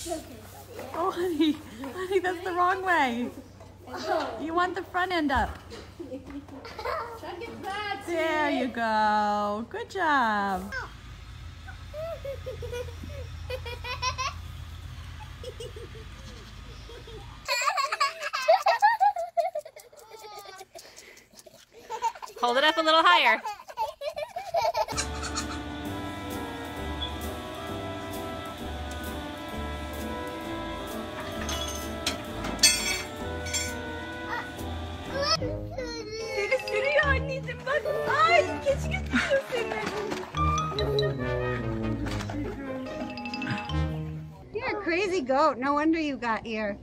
Oh, honey, honey, that's the wrong way. You want the front end up. There you go. Good job. Hold it up a little higher. Seni sürüyor anneciğim bak. Ay keçi götürüyor seni. You're a crazy goat. No wonder you got here.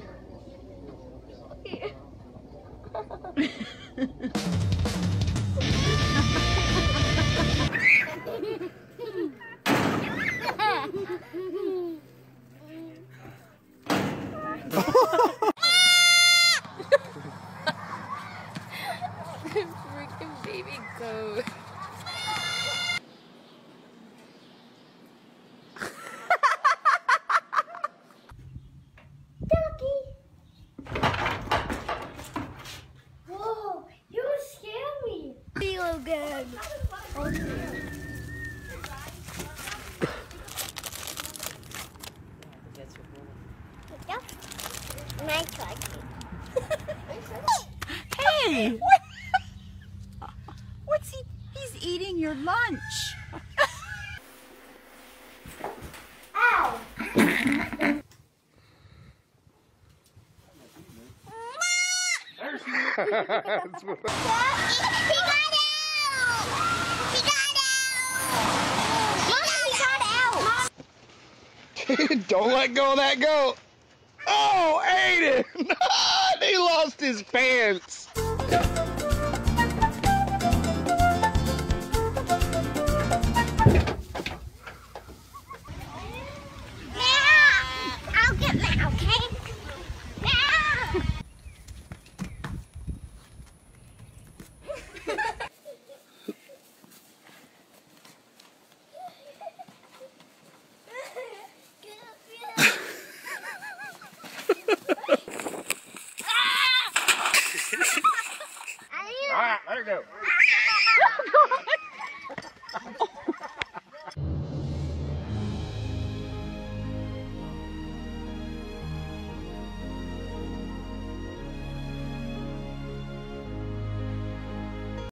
Freaking baby goat. Whoa, you scared me. Feel good. Hey! What's he? He's eating your lunch. Ow! Don't let go of that goat. Oh, Aiden! He lost his pants.